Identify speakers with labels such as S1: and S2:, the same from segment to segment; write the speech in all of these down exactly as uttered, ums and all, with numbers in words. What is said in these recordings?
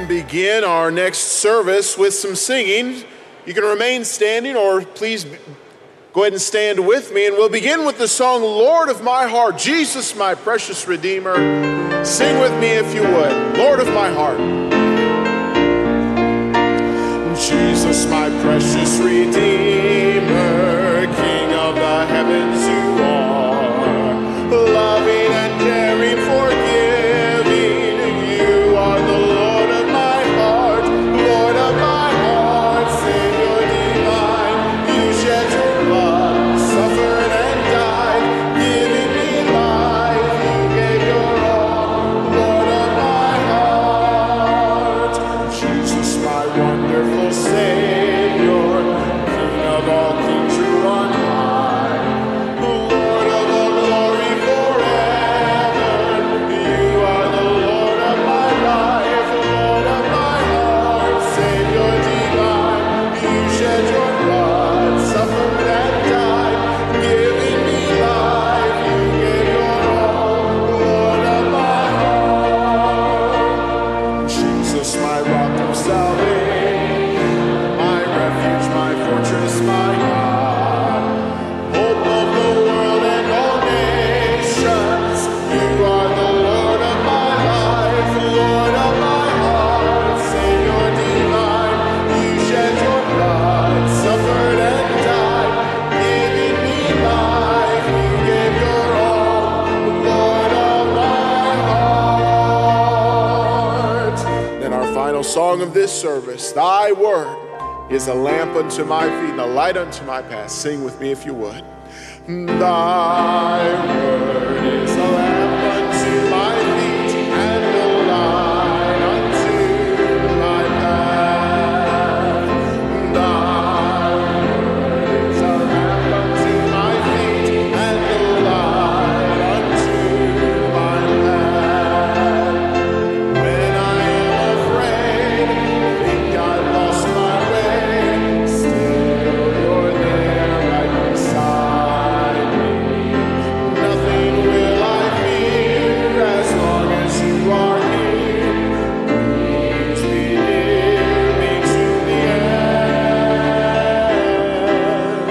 S1: and begin our next service with some singing. You can remain standing or please go ahead and stand with me, and we'll begin with the song, Lord of My Heart, Jesus, my precious Redeemer. Sing with me if you would, Lord of my heart. Jesus, my precious Redeemer, King of the heavens you are, loving and caring, forgiving, you are the Lord of my heart, Lord of my heart, Savior divine, you shed your blood, suffered and died, giving me life, you gave your all, Lord of my heart. Jesus, my wonderful Savior, King of all kings, true on high, Lord of all glory forever, you are the Lord of my life, Lord of my heart, Savior divine, you shed your blood, suffered and died, giving me life, you gave your all, Lord of my heart. Jesus, my rock of salvation, my refuge, my fortress, my God, hope of the world and all nations, you are the Lord of my life, Lord of my heart, Savior divine, you shed your blood, suffered and died, giving me life, you gave your all, Lord of my heart. Then our final song of this service, Thy Word is a lamp unto my feet and a light unto my path. Sing with me if you would. Thy word is a lamp unto my feet and a light unto my path. Thy word is a lamp unto my feet and a light unto my path. When I am afraid, think I've lost my way, still you're there right beside me. Nothing will I fear as long as you are here. Please be near me to the end.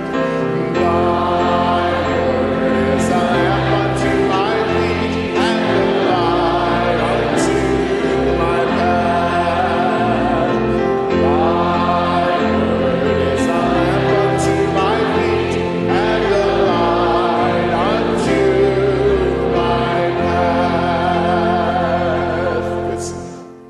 S1: Thy word is a lamp unto my feet and a light unto my path. Thy word is a lamp unto my feet and a light unto my path. Good song.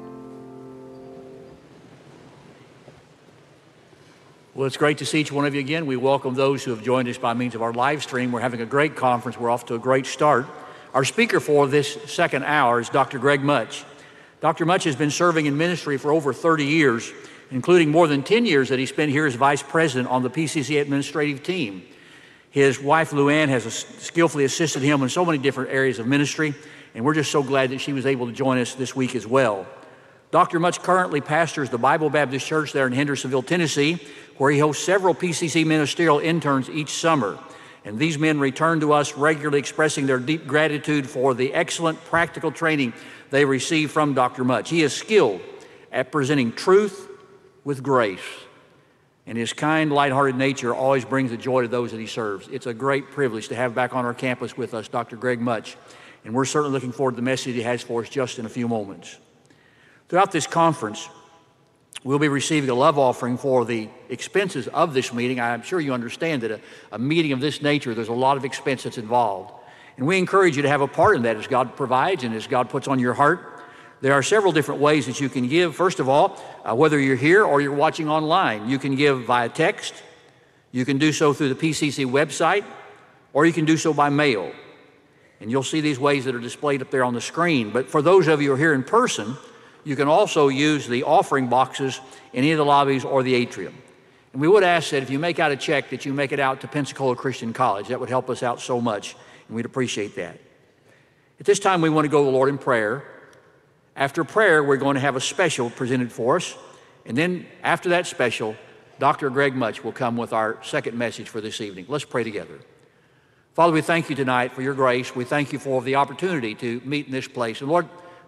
S2: Well, it's great to see each one of you again. We welcome those who have joined us by means of our live stream. We're having a great conference. We're off to a great start. Our speaker for this second hour is Doctor Greg Mutsch. Doctor Mutsch has been serving in ministry for over thirty years, including more than ten years that he spent here as vice president on the P C C administrative team. His wife, Luann, has ass- skillfully assisted him in so many different areas of ministry, and we're just so glad that she was able to join us this week as well. Doctor Mutsch currently pastors the Bible Baptist Church there in Hendersonville, Tennessee, where he hosts several P C C ministerial interns each summer. And these men return to us regularly expressing their deep gratitude for the excellent practical training they receive from Doctor Mutsch. He is skilled at presenting truth with grace, and his kind, lighthearted nature always brings the joy to those that he serves. It's a great privilege to have back on our campus with us Doctor Greg Mutsch, and we're certainly looking forward to the message he has for us just in a few moments. Throughout this conference, we'll be receiving a love offering for the expenses of this meeting. I'm sure you understand that a, a meeting of this nature, there's a lot of expense that's involved. And we encourage you to have a part in that as God provides and as God puts on your heart. There are several different ways that you can give. First of all, uh, whether you're here or you're watching online, you can give via text. You can do so through the P C C website, or you can do so by mail. And you'll see these ways that are displayed up there on the screen. But for those of you who are here in person, you can also use the offering boxes in any of the lobbies or the atrium. And we would ask that if you make out a check, that you make it out to Pensacola Christian College. That would help us out so much, and we'd appreciate that. At this time, we want to go to the Lord in prayer. After prayer, we're going to have a special presented for us. And then after that special, Doctor Greg Mutsch will come with our second message for this evening. Let's pray together. Father, we thank you tonight for your grace. We thank you for the opportunity to meet in this place. And Lord,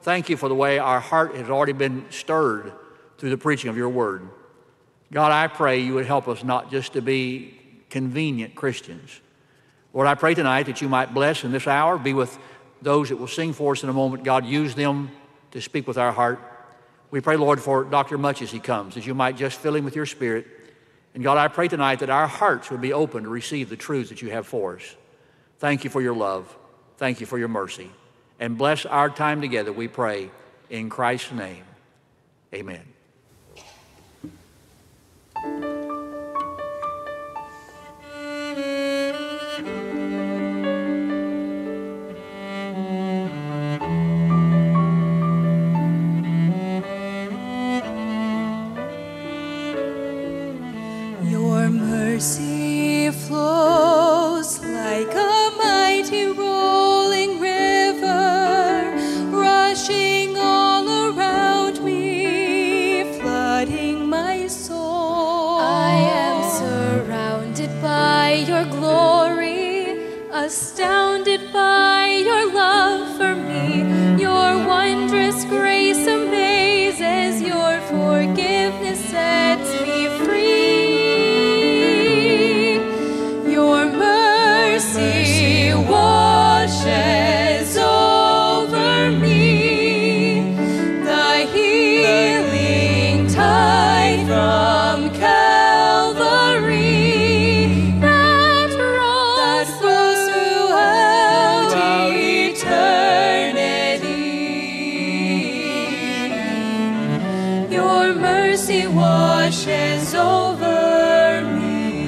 S2: thank you for the way our heart has already been stirred through the preaching of your word. God, I pray you would help us not just to be convenient Christians. Lord, I pray tonight that you might bless in this hour, be with those that will sing for us in a moment. God, use them to speak with our heart. We pray, Lord, for Doctor Mutsch as he comes, that you might just fill him with your Spirit. And God, I pray tonight that our hearts would be open to receive the truths that you have for us. Thank you for your love. Thank you for your mercy. And bless our time together, we pray, in Christ's name. Amen.
S3: Your mercy flows like a mighty rolling river, rushing all around me, flooding my soul. I am surrounded by your glory, astounded by your love for me. Your wondrous grace amazes, your forgiveness sets me free. Your mercy washes over me, the healing tide from Calvary that rolls, that rolls throughout eternity. Your mercy washes over me.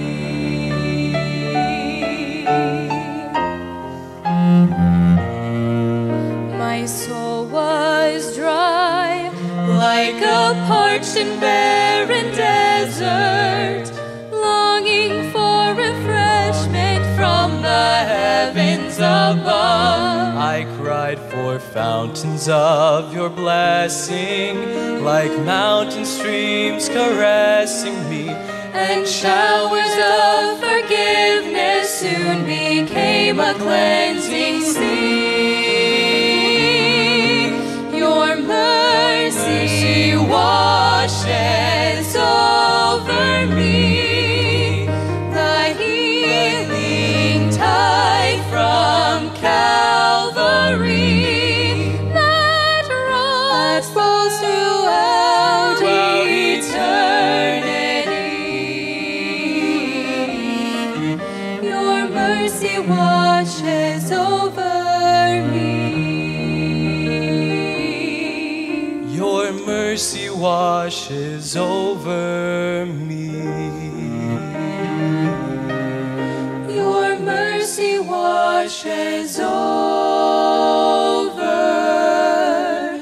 S3: My soul was dry, like a parched and barren desert, longing for refreshment from the heavens above.
S4: I cried for fountains of your blessing, like mountain streams caressing me,
S3: And showers of forgiveness soon became a cleansing sea. Your mercy washes over me, the healing tide from Calvary that rolls, that rolls throughout eternity. Your mercy washes over me.
S4: your mercy washes over me.
S3: Your mercy washes over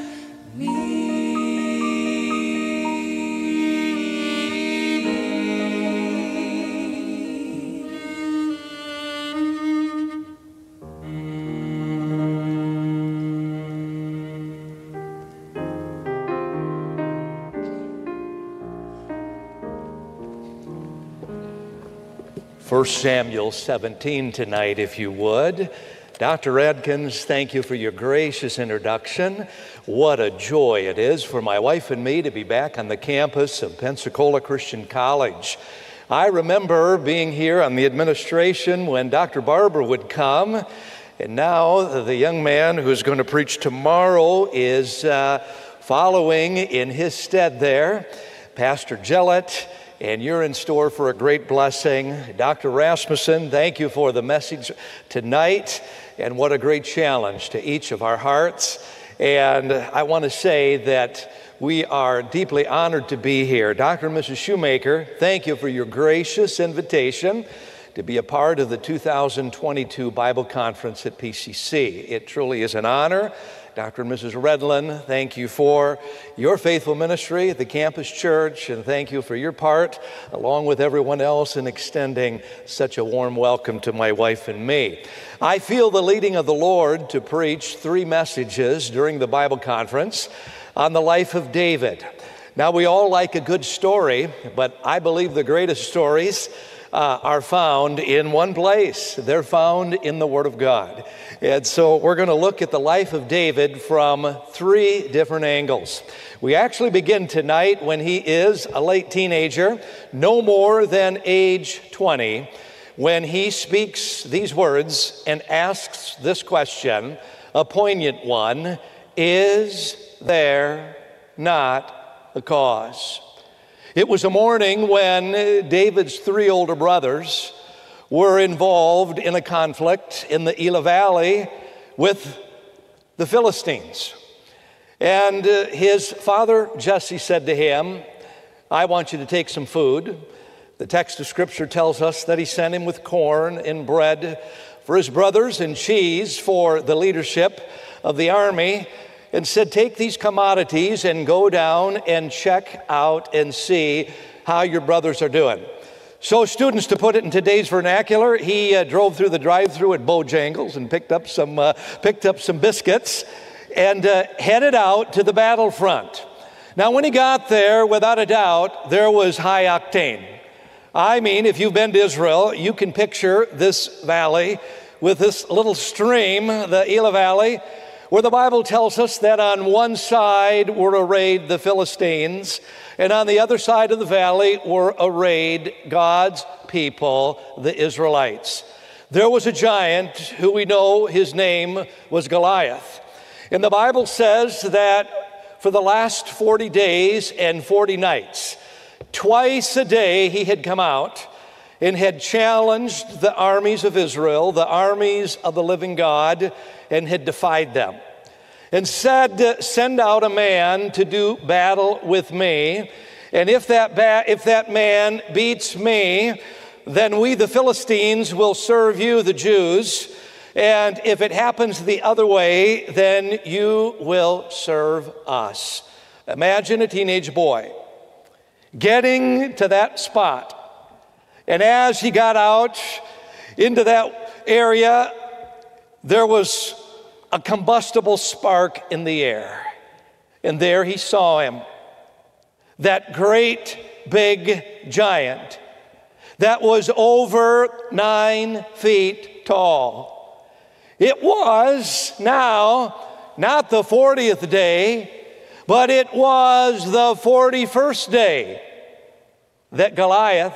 S5: First Samuel seventeen tonight, if you would. Doctor Adkins, thank you for your gracious introduction. What a joy it is for my wife and me to be back on the campus of Pensacola Christian College. I remember being here on the administration when Doctor Barber would come, and now the young man who's going to preach tomorrow is uh, following in his stead there, Pastor Gillett. And you're in store for a great blessing. Doctor Rasmussen, thank you for the message tonight. And what a great challenge to each of our hearts. And I want to say that we are deeply honored to be here. Doctor and Missus Shoemaker, thank you for your gracious invitation to be a part of the two thousand twenty-two Bible Conference at P C C. It truly is an honor. Doctor and Missus Redlin, thank you for your faithful ministry at the campus church, and thank you for your part, along with everyone else, in extending such a warm welcome to my wife and me. I feel the leading of the Lord to preach three messages during the Bible conference on the life of David. Now, we all like a good story, but I believe the greatest stories uh, are found in one place. They're found in the Word of God. And so we're going to look at the life of David from three different angles. We actually begin tonight when he is a late teenager, no more than age twenty, when he speaks these words and asks this question, a poignant one: is there not a cause? It was a morning when David's three older brothers were involved in a conflict in the Elah Valley with the Philistines. And uh, his father Jesse said to him, I want you to take some food. The text of Scripture tells us that he sent him with corn and bread for his brothers and cheese for the leadership of the army, and said, take these commodities and go down and check out and see how your brothers are doing. So students, to put it in today's vernacular, he uh, drove through the drive-thru at Bojangles and picked up some, uh, picked up some biscuits and uh, headed out to the battlefront. Now, when he got there, without a doubt, there was high octane. I mean, if you've been to Israel, you can picture this valley with this little stream, the Elah Valley, where the Bible tells us that on one side were arrayed the Philistines, and on the other side of the valley were arrayed God's people, the Israelites. There was a giant who we know his name was Goliath. And the Bible says that for the last forty days and forty nights, twice a day he had come out and had challenged the armies of Israel, the armies of the living God, and had defied them, and said, send out a man to do battle with me, and if that, ba- if that man beats me, then we the Philistines will serve you, the Jews, and if it happens the other way, then you will serve us. Imagine a teenage boy getting to that spot, and as he got out into that area, there was a combustible spark in the air. And there he saw him, that great big giant that was over nine feet tall. It was now not the fortieth day, but it was the forty-first day that Goliath,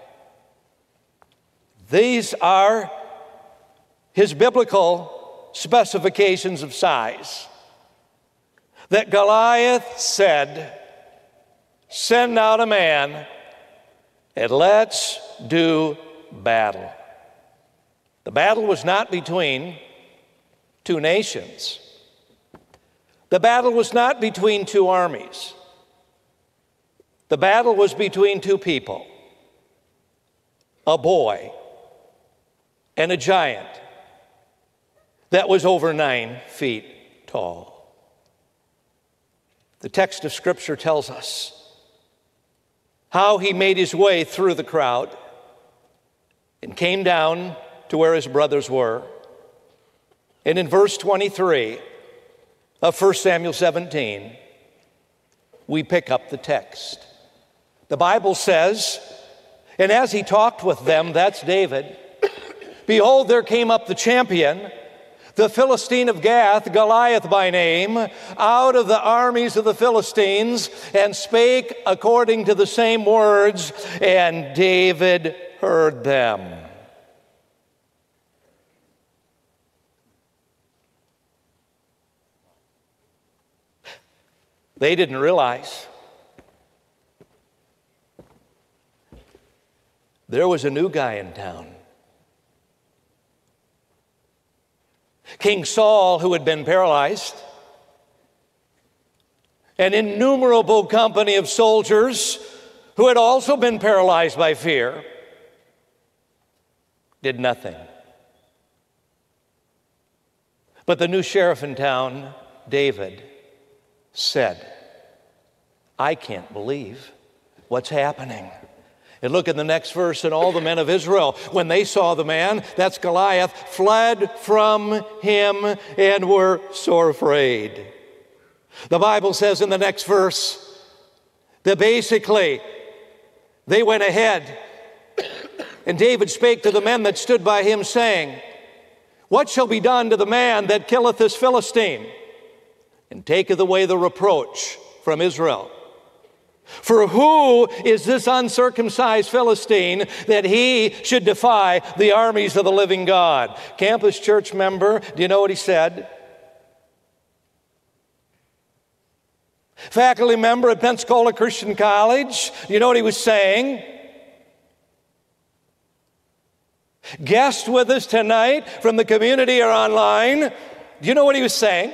S5: these are his biblical specifications of size, that Goliath said, send out a man and let's do battle. The battle was not between two nations. The battle was not between two armies. The battle was between two people, a boy and a giant that was over nine feet tall. The text of Scripture tells us how he made his way through the crowd and came down to where his brothers were. And in verse twenty-three of First Samuel seventeen, we pick up the text. The Bible says, and as he talked with them, that's David, behold, there came up the champion, the Philistine of Gath, Goliath by name, out of the armies of the Philistines, and spake according to the same words, and David heard them. They didn't realize there was a new guy in town. King Saul, who had been paralyzed, an innumerable company of soldiers who had also been paralyzed by fear, did nothing. But the new sheriff in town, David, said, I can't believe what's happening. And look at the next verse, and all the men of Israel, when they saw the man, that's Goliath, fled from him and were sore afraid. The Bible says in the next verse that basically they went ahead And David spake to the men that stood by him, saying, What shall be done to the man that killeth this Philistine, and taketh away the reproach from Israel? For who is this uncircumcised Philistine that he should defy the armies of the living God? Campus church member, do you know what he said? Faculty member at Pensacola Christian College, do you know what he was saying? Guest with us tonight from the community or online, do you know what he was saying?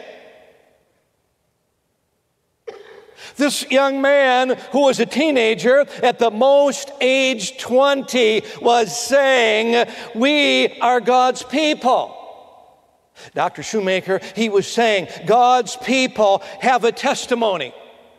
S5: This young man who was a teenager, at the most age twenty, was saying, we are God's people. Doctor Shoemaker, he was saying, God's people have a testimony.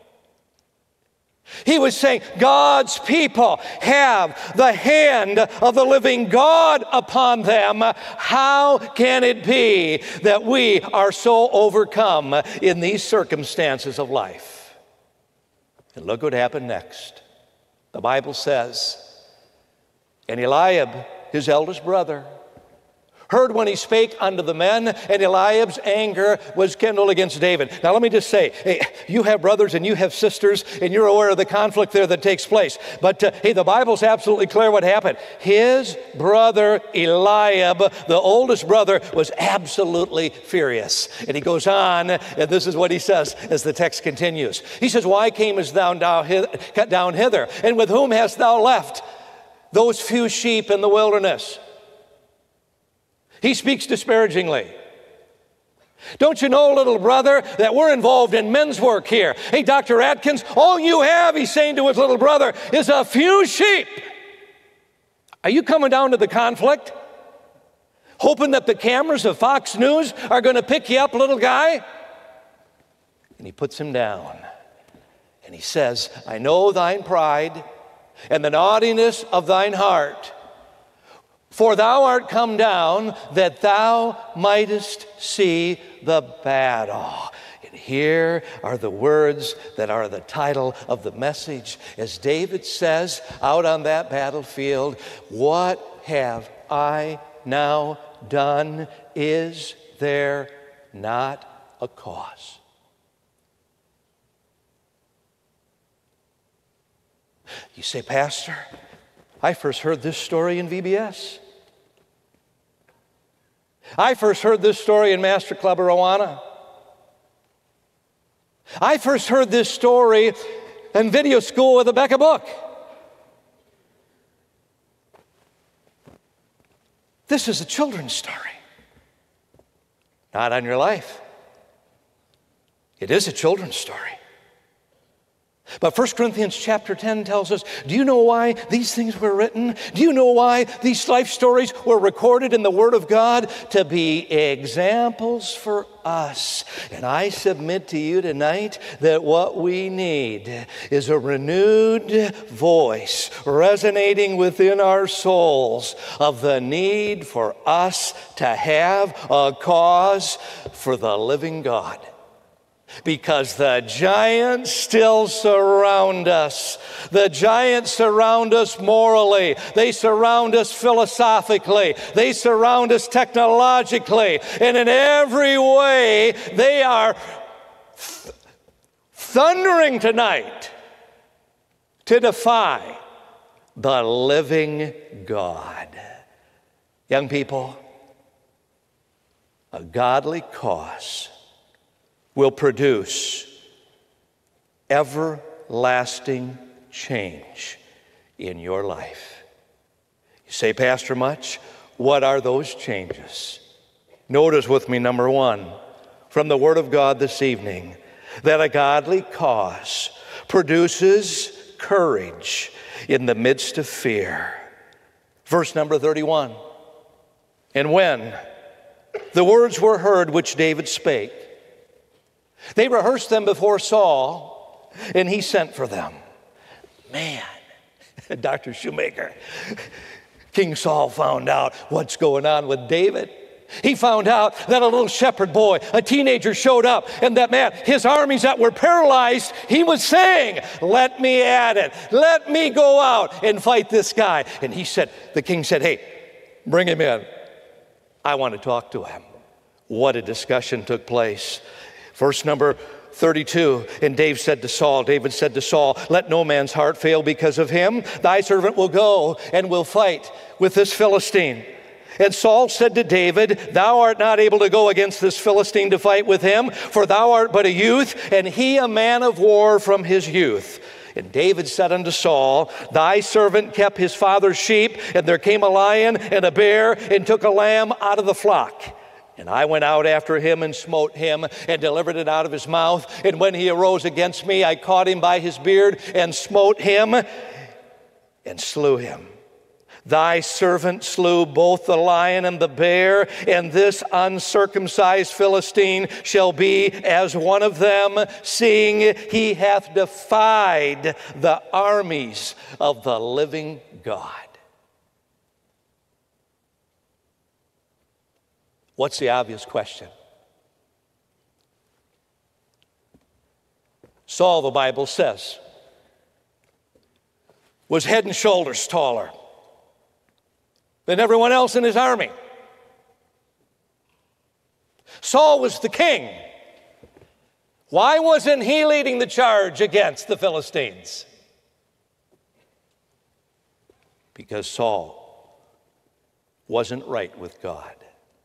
S5: He was saying, God's people have the hand of the living God upon them. How can it be that we are so overcome in these circumstances of life? And look what happened next. The Bible says, and Eliab, his eldest brother, heard when he spake unto the men, and Eliab's anger was kindled against David. Now let me just say, hey, you have brothers and you have sisters, and you're aware of the conflict there that takes place. But uh, hey, the Bible's absolutely clear what happened. His brother Eliab, the oldest brother, was absolutely furious. And he goes on, and this is what he says as the text continues. He says, Why camest thou down hither? And with whom hast thou left those few sheep in the wilderness? He speaks disparagingly. Don't you know, little brother, that we're involved in men's work here? Hey, Doctor Atkins, all you have, he's saying to his little brother, is a few sheep. Are you coming down to the conflict? Hoping that the cameras of Fox News are going to pick you up, little guy? And he puts him down. And he says, I know thine pride and the naughtiness of thine heart. For thou art come down that thou mightest see the battle. And here are the words that are the title of the message. As David says out on that battlefield, what have I now done? Is there not a cause? You say, Pastor, I first heard this story in V B S. I first heard this story in Master Club of Awana. I first heard this story in video school with a Becca book. This is a children's story. Not on your life. It is a children's story. But First Corinthians chapter ten tells us, do you know why these things were written? Do you know why these life stories were recorded in the Word of God? To be examples for us. And I submit to you tonight that what we need is a renewed voice resonating within our souls of the need for us to have a cause for the living God. Because the giants still surround us. The giants surround us morally. They surround us philosophically. They surround us technologically. And in every way, they are th- thundering tonight to defy the living God. Young people, a godly cause will produce everlasting change in your life. You say, Pastor Mutsch, what are those changes? Notice with me, number one, from the Word of God this evening, that a godly cause produces courage in the midst of fear. Verse number thirty-one, and when the words were heard which David spake, they rehearsed them before Saul, and he sent for them. Man, Doctor Shoemaker, King Saul found out what's going on with David. He found out that a little shepherd boy, a teenager, showed up, and that man, his armies that were paralyzed, he was saying, let me at it. Let me go out and fight this guy. And he said, the king said, hey, bring him in. I want to talk to him. What a discussion took place. Verse number thirty-two, and Dave said to Saul, David said to Saul, let no man's heart fail because of him. Thy servant will go and will fight with this Philistine. And Saul said to David, thou art not able to go against this Philistine to fight with him, for thou art but a youth, and he a man of war from his youth. And David said unto Saul, thy servant kept his father's sheep, and there came a lion and a bear, and took a lamb out of the flock. And I went out after him and smote him and delivered it out of his mouth. And when he arose against me, I caught him by his beard and smote him and slew him. Thy servant slew both the lion and the bear, and this uncircumcised Philistine shall be as one of them, seeing he hath defied the armies of the living God. What's the obvious question? Saul, the Bible says, was head and shoulders taller than everyone else in his army. Saul was the king. Why wasn't he leading the charge against the Philistines? Because Saul wasn't right with God.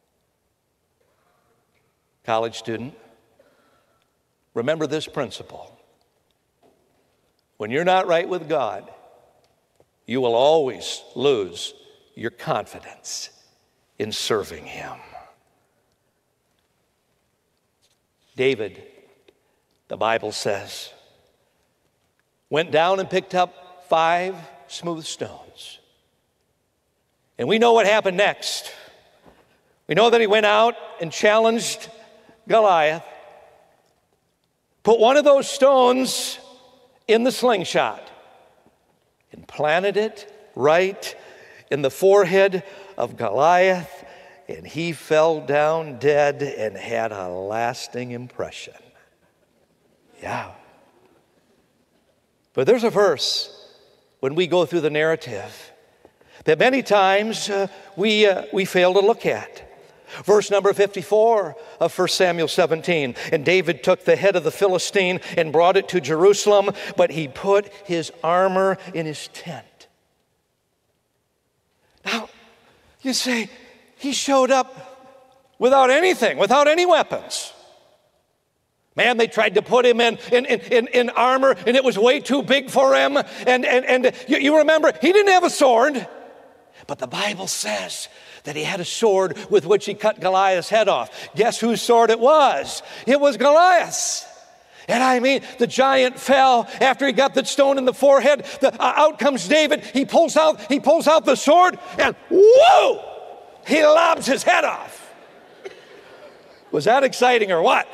S5: College student, remember this principle. When you're not right with God, you will always lose your confidence in serving him. David, the Bible says, went down and picked up five smooth stones. And we know what happened next. We know that he went out and challenged Goliath, put one of those stones in the slingshot and planted it right in the forehead of Goliath, and he fell down dead and had a lasting impression. Yeah. But there's a verse when we go through the narrative that many times uh, we, uh, we fail to look at. Verse number fifty-four of First Samuel seventeen. And David took the head of the Philistine and brought it to Jerusalem, but he put his armor in his tent. Now, you say, he showed up without anything, without any weapons. Man, they tried to put him in, in, in, in armor, and it was way too big for him. And, and, and you, you remember, he didn't have a sword. But the Bible says that he had a sword with which he cut Goliath's head off. Guess whose sword it was? It was Goliath's. And I mean, the giant fell after he got the stone in the forehead. The, uh, out comes David. He pulls out, he pulls out the sword, and whoa! He lobs his head off. Was that exciting or what?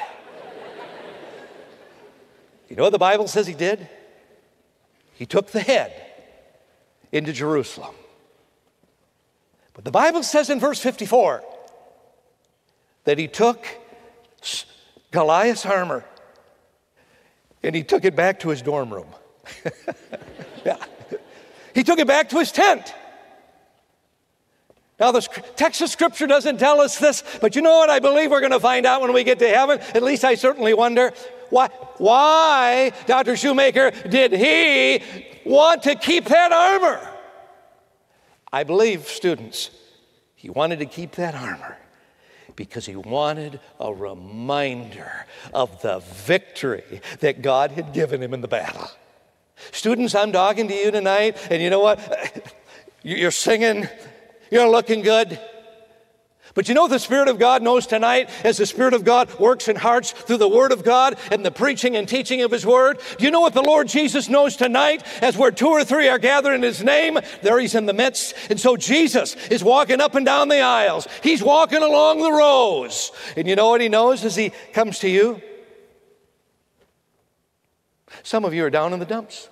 S5: You know what the Bible says he did? He took the head into Jerusalem. But the Bible says in verse fifty-four that he took Goliath's armor and he took it back to his dorm room. Yeah. He took it back to his tent. Now, the text of Scripture doesn't tell us this, but you know what I believe we're going to find out when we get to heaven? At least I certainly wonder. Why, why, Doctor Shoemaker, did he want to keep that armor? I believe, students, he wanted to keep that armor because he wanted a reminder of the victory that God had given him in the battle. Students, I'm talking to you tonight, and you know what? You're singing, you're looking good. But you know the Spirit of God knows tonight, as the Spirit of God works in hearts through the Word of God and the preaching and teaching of His Word? Do you know what the Lord Jesus knows tonight? As where two or three are gathered in His name, there He's in the midst. And so Jesus is walking up and down the aisles. He's walking along the rows. And you know what He knows as He comes to you? Some of you are down in the dumps.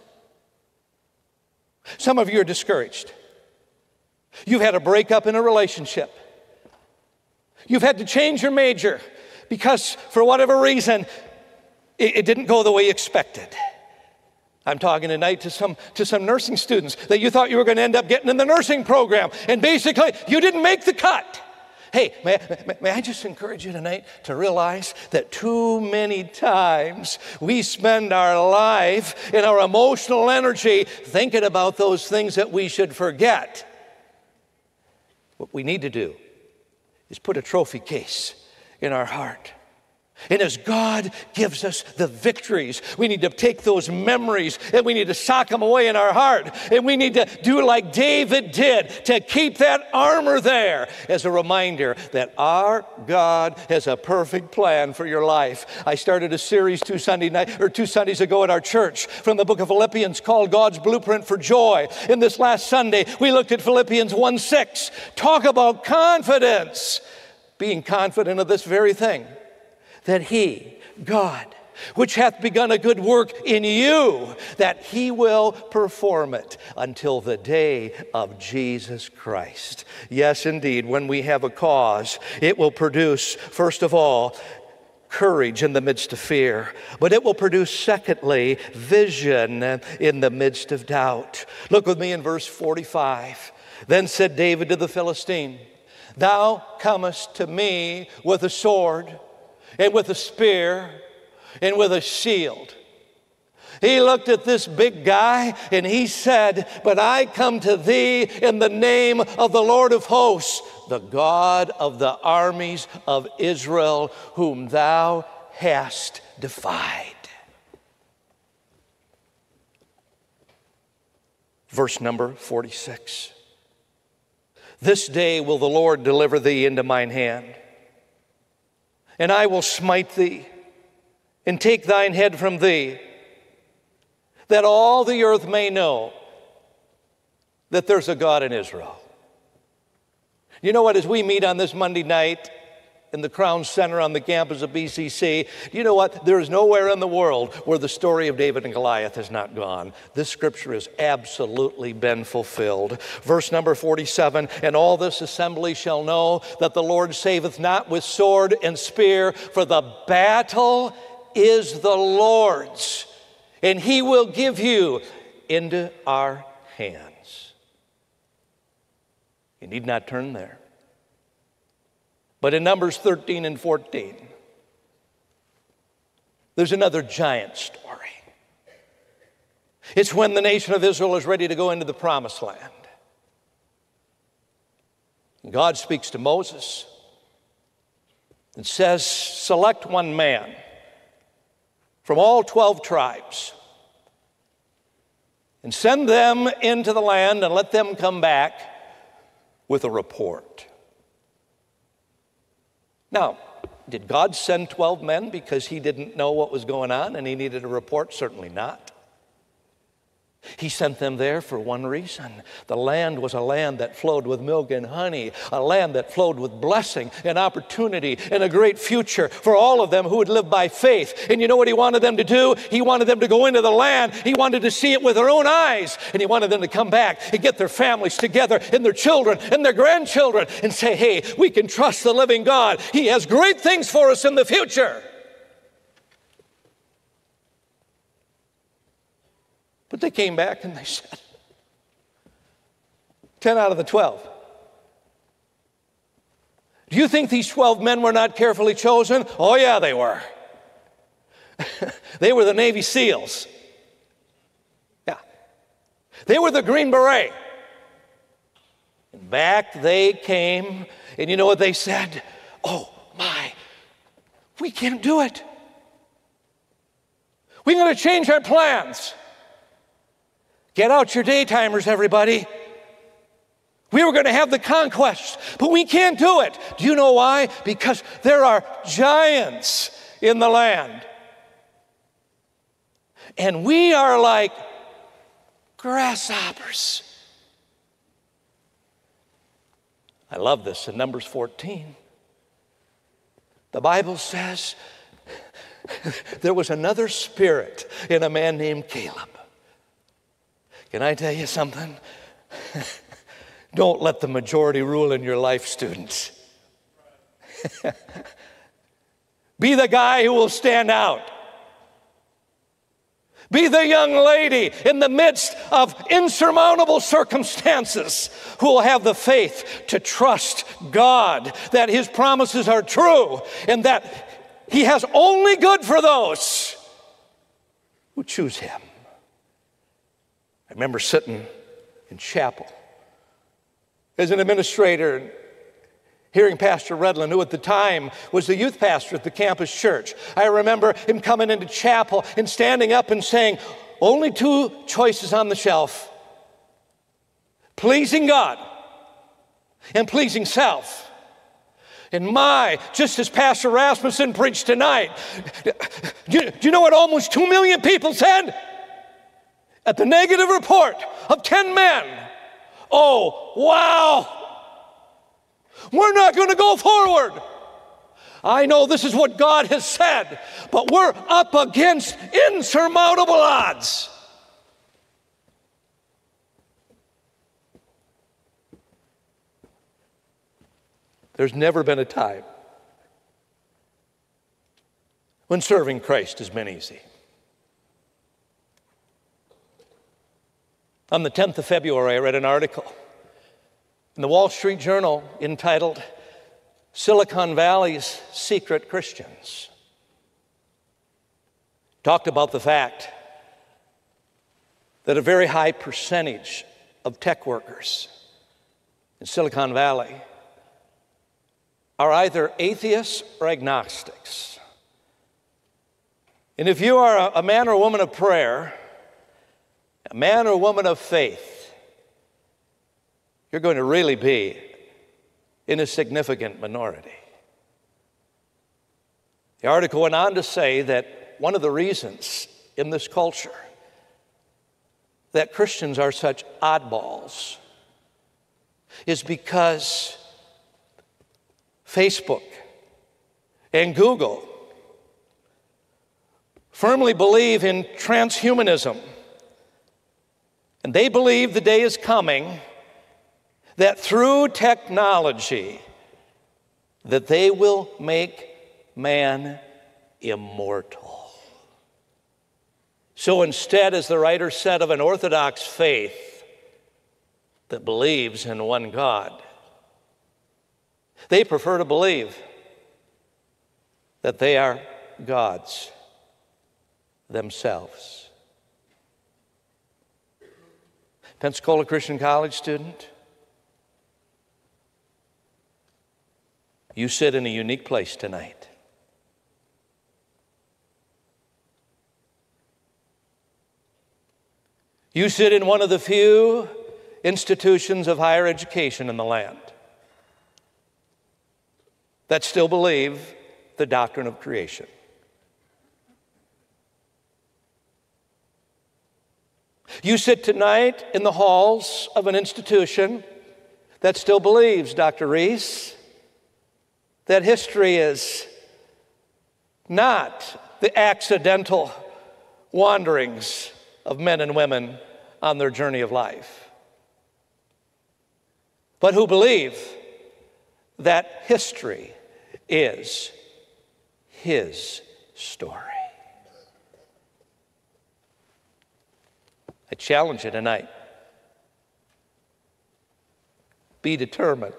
S5: Some of you are discouraged. You've had a breakup in a relationship. You've had to change your major because for whatever reason, it, it didn't go the way you expected. I'm talking tonight to some, to some nursing students that you thought you were going to end up getting in the nursing program, and basically you didn't make the cut. Hey, may, may, may I just encourage you tonight to realize that too many times we spend our life and our emotional energy thinking about those things that we should forget. What we need to do is put a trophy case in our heart. And as God gives us the victories, we need to take those memories and we need to sock them away in our heart. And we need to do like David did, to keep that armor there as a reminder that our God has a perfect plan for your life. I started a series two Sunday night or two Sundays ago at our church from the book of Philippians called God's Blueprint for Joy. And this last Sunday, we looked at Philippians one six. Talk about confidence. Being confident of this very thing, that he, God, which hath begun a good work in you, that he will perform it until the day of Jesus Christ. Yes, indeed, when we have a cause, it will produce, first of all, courage in the midst of fear, but it will produce, secondly, vision in the midst of doubt. Look with me in verse forty-five. Then said David to the Philistine, thou comest to me with a sword, and with a spear, and with a shield. He looked at this big guy and he said, but I come to thee in the name of the Lord of hosts, the God of the armies of Israel, whom thou hast defied. Verse number forty-six. This day will the Lord deliver thee into mine hand, and I will smite thee, and take thine head from thee, that all the earth may know that there's a God in Israel. You know what, as we meet on this Monday night in the Crown Center on the campus of B C C, you know what? There is nowhere in the world where the story of David and Goliath has not gone. This scripture has absolutely been fulfilled. Verse number forty-seven, and all this assembly shall know that the Lord saveth not with sword and spear, for the battle is the Lord's, and he will give you into our hands. You need not turn there. But in Numbers thirteen and fourteen, there's another giant story. It's when the nation of Israel is ready to go into the promised land. God speaks to Moses and says, select one man from all twelve tribes and send them into the land and let them come back with a report. Now, did God send twelve men because he didn't know what was going on and he needed a report? Certainly not. He sent them there for one reason. The land was a land that flowed with milk and honey, a land that flowed with blessing and opportunity and a great future for all of them who would live by faith. And you know what he wanted them to do? He wanted them to go into the land. He wanted to see it with their own eyes. And he wanted them to come back and get their families together and their children and their grandchildren and say, hey, we can trust the living God. He has great things for us in the future. But they came back and they said, ten out of the twelve. Do you think these twelve men were not carefully chosen? Oh, yeah, they were. They were the Navy SEALs. Yeah. They were the Green Beret. And back they came, and you know what they said? Oh, my, we can't do it. We're going to change our plans. Get out your daytimers, everybody. We were going to have the conquest, but we can't do it. Do you know why? Because there are giants in the land. And we are like grasshoppers. I love this in Numbers fourteen. The Bible says there was another spirit in a man named Caleb. Can I tell you something? Don't let the majority rule in your life, students. Be the guy who will stand out. Be the young lady in the midst of insurmountable circumstances who will have the faith to trust God that his promises are true and that he has only good for those who choose him. I remember sitting in chapel as an administrator and hearing Pastor Redlin, who at the time was the youth pastor at the campus church. I remember him coming into chapel and standing up and saying, only two choices on the shelf: pleasing God and pleasing self. And my, just as Pastor Rasmussen preached tonight, do you, do you know what almost two million people said? At the negative report of ten men, oh, wow, we're not going to go forward. I know this is what God has said, but we're up against insurmountable odds. There's never been a time when serving Christ has been easy. On the tenth of February, I read an article in the Wall Street Journal entitled Silicon Valley's Secret Christians. Talked about the fact that a very high percentage of tech workers in Silicon Valley are either atheists or agnostics. And if you are a man or woman of prayer, a man or woman of faith, you're going to really be in a significant minority. The article went on to say that one of the reasons in this culture that Christians are such oddballs is because Facebook and Google firmly believe in transhumanism. And they believe the day is coming that through technology that they will make man immortal. So instead, as the writer said, of an orthodox faith that believes in one God, they prefer to believe that they are gods themselves. Pensacola Christian College student, you sit in a unique place tonight. You sit in one of the few institutions of higher education in the land that still believe the doctrine of creation. You sit tonight in the halls of an institution that still believes, Doctor Reese, that history is not the accidental wanderings of men and women on their journey of life, but who believe that history is his story. I challenge you tonight. Be determined.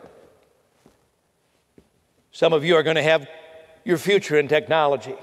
S5: Some of you are going to have your future in technology.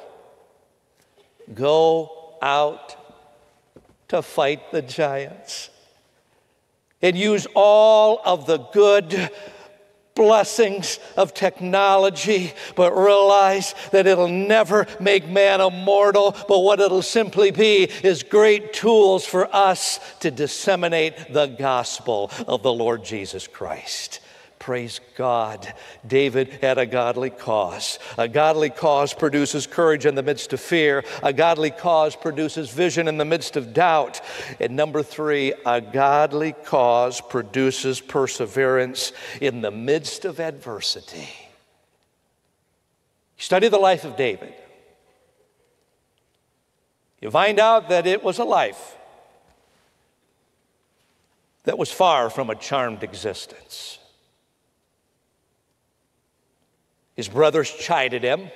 S5: Go out to fight the giants and use all of the good blessings of technology, but realize that it'll never make man immortal, but what it'll simply be is great tools for us to disseminate the gospel of the Lord Jesus Christ. Praise God. David had a godly cause. A godly cause produces courage in the midst of fear. A godly cause produces vision in the midst of doubt. And number three, a godly cause produces perseverance in the midst of adversity. Study the life of David. You find out that it was a life that was far from a charmed existence. His brothers chided him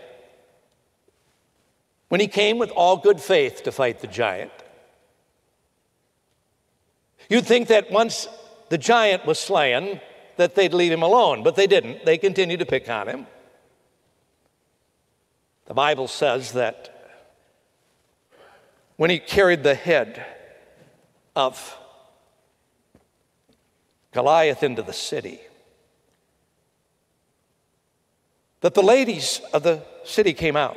S5: when he came with all good faith to fight the giant. You'd think that once the giant was slain, that they'd leave him alone, but they didn't. They continued to pick on him. The Bible says that when he carried the head of Goliath into the city, that the ladies of the city came out.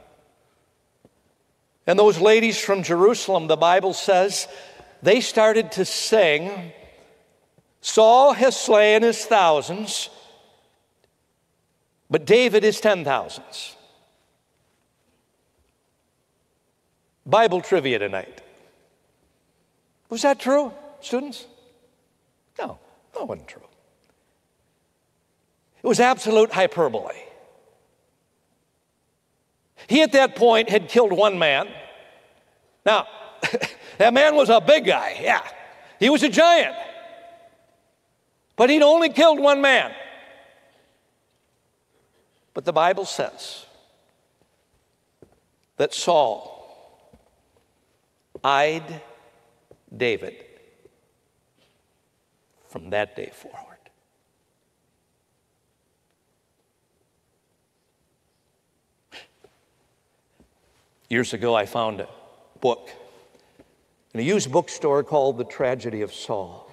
S5: And those ladies from Jerusalem, the Bible says, they started to sing, Saul has slain his thousands, but David his ten thousands. Bible trivia tonight. Was that true, students? No, that wasn't true. It was absolute hyperbole. He at that point had killed one man. Now, that man was a big guy, yeah. He was a giant. But he'd only killed one man. But the Bible says that Saul eyed David from that day forward. Years ago, I found a book in a used bookstore called The Tragedy of Saul.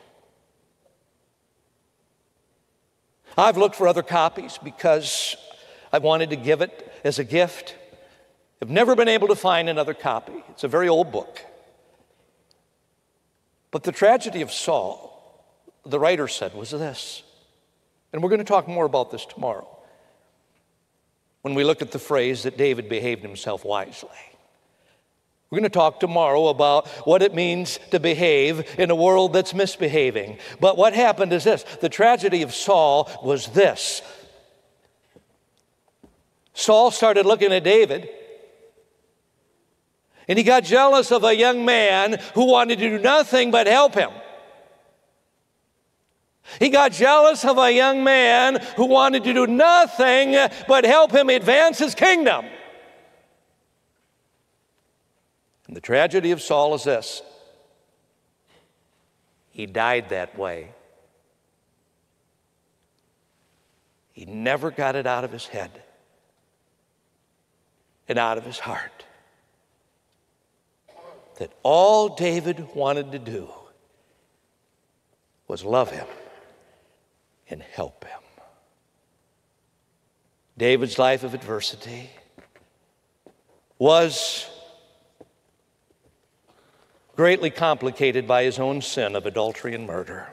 S5: I've looked for other copies because I wanted to give it as a gift. I've never been able to find another copy. It's a very old book. But the tragedy of Saul, the writer said, was this. And we're going to talk more about this tomorrow when we look at the phrase that David behaved himself wisely. We're going to talk tomorrow about what it means to behave in a world that's misbehaving. But what happened is this. The tragedy of Saul was this. Saul started looking at David, and he got jealous of a young man who wanted to do nothing but help him. He got jealous of a young man who wanted to do nothing but help him advance his kingdom. And the tragedy of Saul is this. He died that way. He never got it out of his head and out of his heart that all David wanted to do was love him and help him. David's life of adversity was greatly complicated by his own sin of adultery and murder.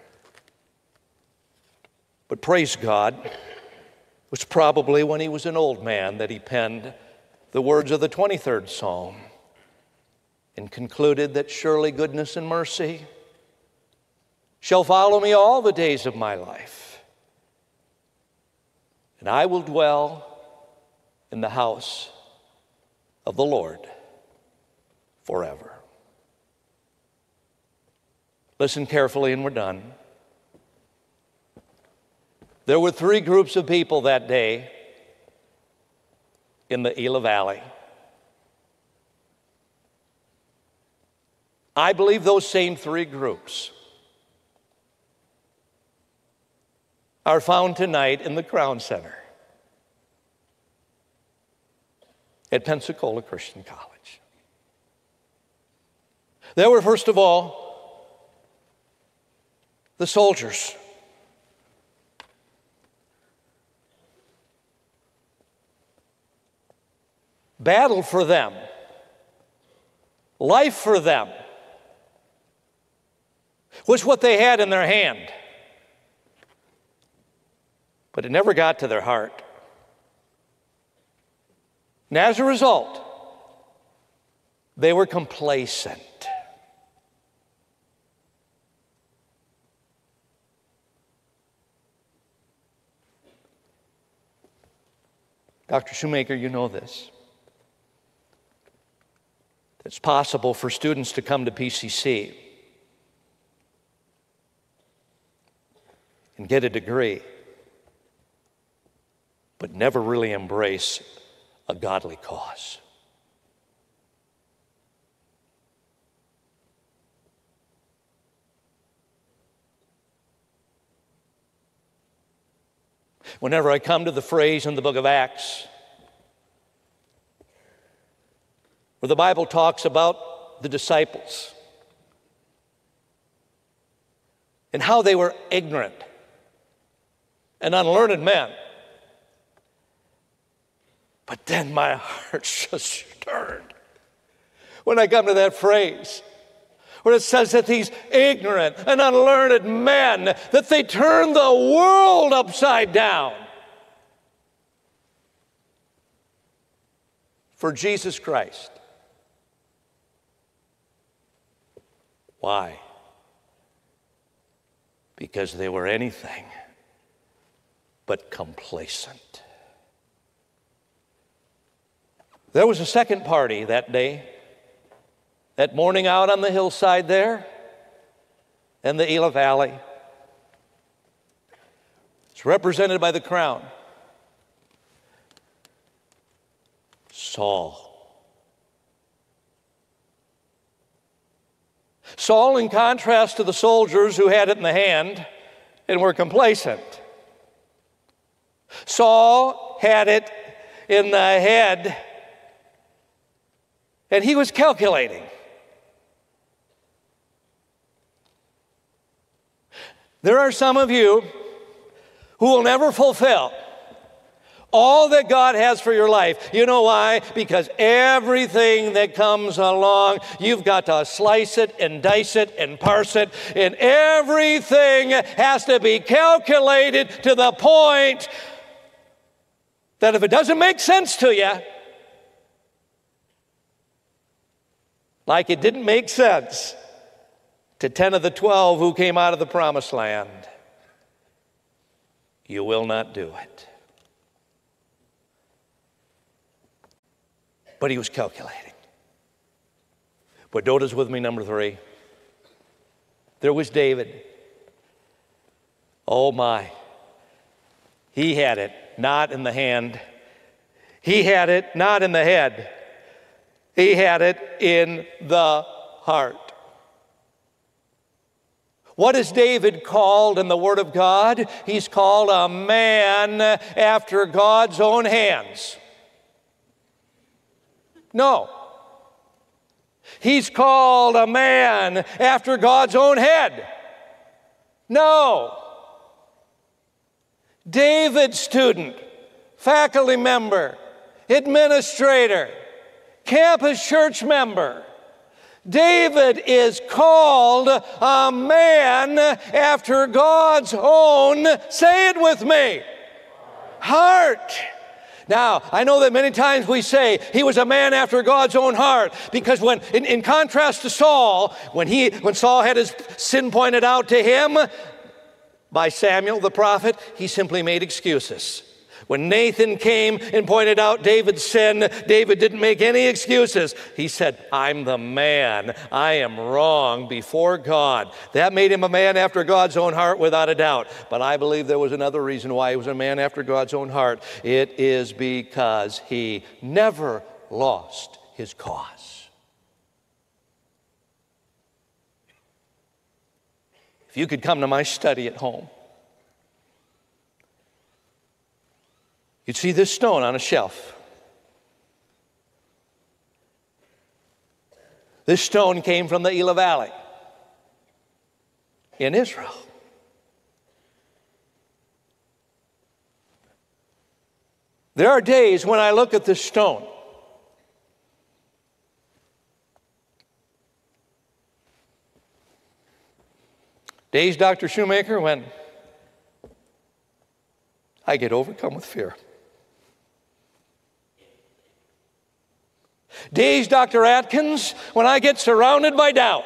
S5: But praise God, it was probably when he was an old man that he penned the words of the twenty-third Psalm and concluded that surely goodness and mercy shall follow me all the days of my life, and I will dwell in the house of the Lord forever. Listen carefully and we're done. There were three groups of people that day in the Elah Valley. I believe those same three groups are found tonight in the Crown Center at Pensacola Christian College. There were, first of all, the soldiers. Battle for them. Life for them was what they had in their hand. But it never got to their heart. And as a result, they were complacent. Doctor Shoemaker, you know this. It's possible for students to come to P C C and get a degree but never really embrace a godly cause. Whenever I come to the phrase in the book of Acts where the Bible talks about the disciples and how they were ignorant and unlearned men, but then my heart just stirred when I come to that phrase where it says that these ignorant and unlearned men, that they turned the world upside down for Jesus Christ. Why? Because they were anything but complacent. There was a second party that day, that morning out on the hillside there in the Elah Valley. It's represented by the crown. Saul. Saul, in contrast to the soldiers who had it in the hand and were complacent. Saul had it in the head and he was calculating. There are some of you who will never fulfill all that God has for your life. You know why? Because everything that comes along, you've got to slice it and dice it and parse it, and everything has to be calculated to the point that if it doesn't make sense to you, like it didn't make sense to ten of the twelve who came out of the promised land, you will not do it. But he was calculating. But notice with me number three. There was David. Oh my. He had it not in the hand. He had it not in the head. He had it in the heart. What is David called in the Word of God? He's called a man after God's own hands. No. He's called a man after God's own head. No. David, student, faculty member, administrator, campus church member. David is called a man after God's own, say it with me, heart. Now, I know that many times we say he was a man after God's own heart, because when, in, in contrast to Saul, when he, when Saul had his sin pointed out to him by Samuel the prophet, he simply made excuses. When Nathan came and pointed out David's sin, David didn't make any excuses. He said, I'm the man. I am wrong before God. That made him a man after God's own heart without a doubt. But I believe there was another reason why he was a man after God's own heart. It is because he never lost his cause. If you could come to my study at home, you'd see this stone on a shelf. This stone came from the Elah Valley in Israel. There are days when I look at this stone days, Doctor Shoemaker, when I get overcome with fear. Days, Doctor Atkins, when I get surrounded by doubt.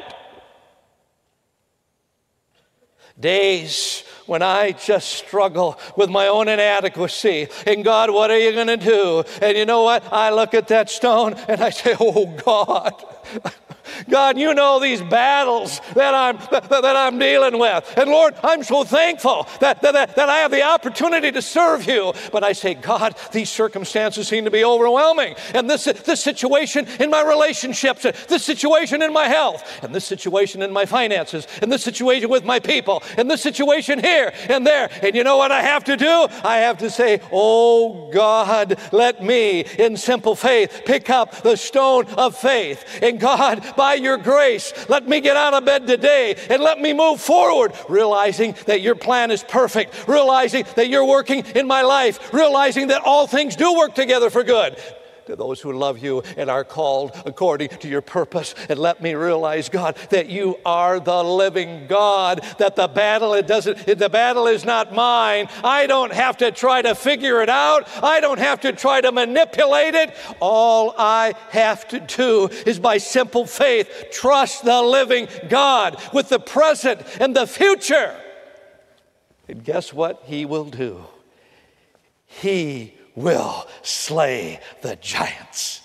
S5: Days when I just struggle with my own inadequacy. And God, what are you going to do? And you know what? I look at that stone and I say, oh God, God, you know these battles that I'm, that, that I'm dealing with. And Lord, I'm so thankful that, that, that I have the opportunity to serve you. But I say, God, these circumstances seem to be overwhelming. And this, this situation in my relationships, this situation in my health, and this situation in my finances, and this situation with my people, and this situation here and there. And you know what I have to do? I have to say, oh God, let me in simple faith pick up the stone of faith. And God, by your grace, let me get out of bed today and let me move forward, realizing that your plan is perfect, realizing that you're working in my life, realizing that all things do work together for good to those who love you and are called according to your purpose. And let me realize, God, that you are the living God, that the battle, it doesn't, the battle is not mine. I don't have to try to figure it out. I don't have to try to manipulate it. All I have to do is by simple faith, trust the living God with the present and the future. And guess what he will do? He will slay the giants.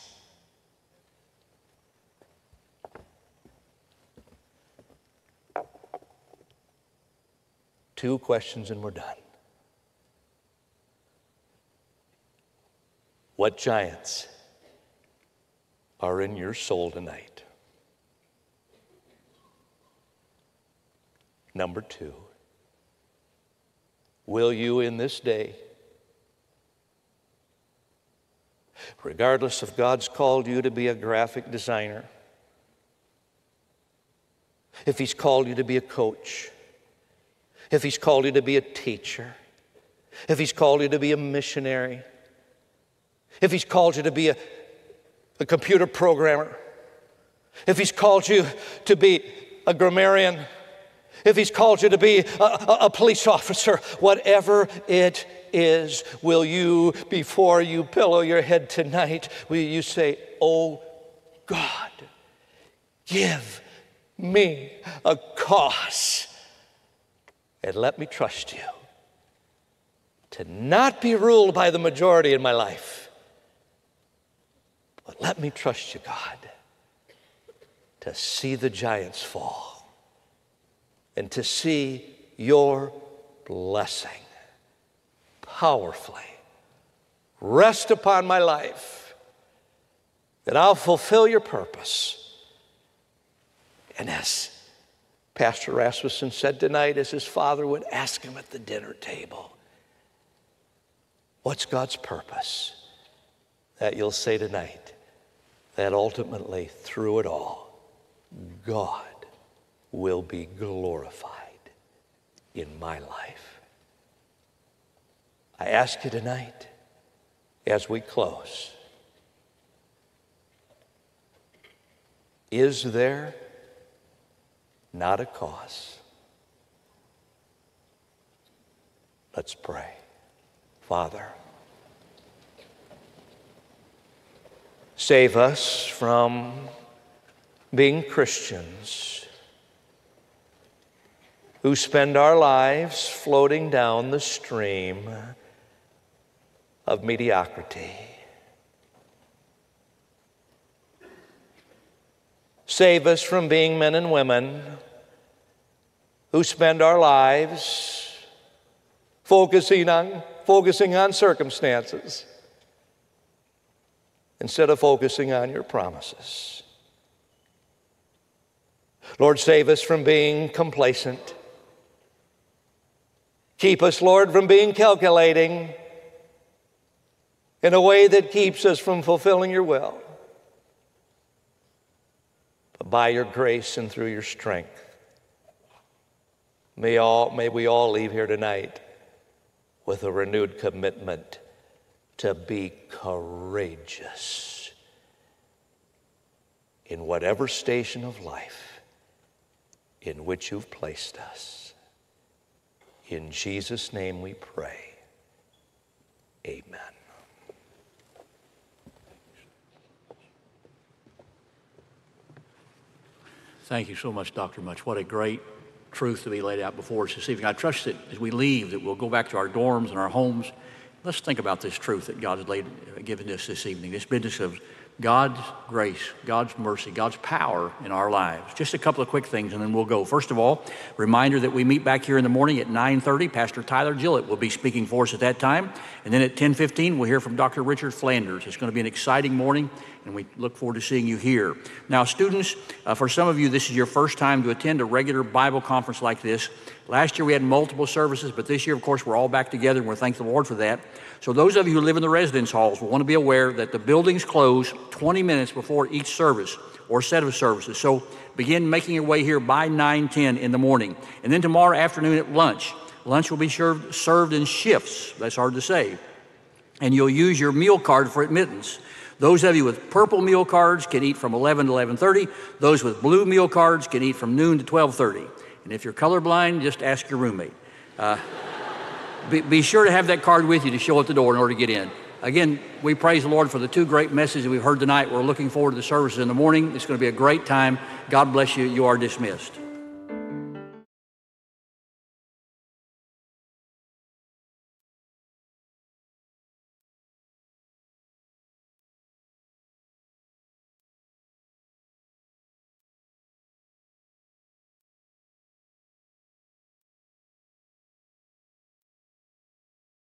S5: Two questions and we're done. What giants are in your soul tonight? Number two, will you in this day, regardless if God's called you to be a graphic designer, if he's called you to be a coach, if he's called you to be a teacher, if he's called you to be a missionary, if he's called you to be a, a computer programmer, if he's called you to be a grammarian, if he's called you to be a, a, a police officer, whatever it is, will you, before you pillow your head tonight, will you say, oh God, give me a cause and let me trust you to not be ruled by the majority in my life, but let me trust you, God, to see the giants fall and to see your blessing powerfully rest upon my life, that I'll fulfill your purpose. And as Pastor Rasmussen said tonight, as his father would ask him at the dinner table, what's God's purpose? That you'll say tonight, that ultimately through it all, God will be glorified in my life. I ask you tonight, as we close, is there not a cause? Let's pray. Father, save us from being Christians who spend our lives floating down the stream of mediocrity. Save us from being men and women who spend our lives focusing on, focusing on circumstances instead of focusing on your promises. Lord, save us from being complacent. Keep us, Lord, from being calculating in a way that keeps us from fulfilling your will. But by your grace and through your strength, may, all, may we all leave here tonight with a renewed commitment to be courageous in whatever station of life in which you've placed us. In Jesus' name we pray. Amen.
S2: Thank you so much, Doctor Mutsch. What a great truth to be laid out before us this evening. I trust that as we leave, that we'll go back to our dorms and our homes. Let's think about this truth that God has laid, given us this evening, this business of God's grace, God's mercy, God's power in our lives. Just a couple of quick things and then we'll go. First of all, reminder that we meet back here in the morning at nine thirty. Pastor Tyler Gillett will be speaking for us at that time. And then at ten fifteen, we'll hear from Doctor Richard Flanders. It's going to be an exciting morning, and we look forward to seeing you here. Now, students, uh, for some of you, this is your first time to attend a regular Bible conference like this. Last year we had multiple services, but this year, of course, we're all back together, and we're thankful the Lord for that. So those of you who live in the residence halls will want to be aware that the buildings close twenty minutes before each service or set of services. So begin making your way here by nine ten in the morning. And then tomorrow afternoon at lunch, lunch will be served, served in shifts. That's hard to say. And you'll use your meal card for admittance. Those of you with purple meal cards can eat from eleven to eleven thirty. Those with blue meal cards can eat from noon to twelve thirty. And if you're colorblind, just ask your roommate. Uh, be, be sure to have that card with you to show at the door in order to get in. Again, we praise the Lord for the two great messages we've heard tonight. We're looking forward to the services in the morning. It's going to be a great time. God bless you. You are dismissed.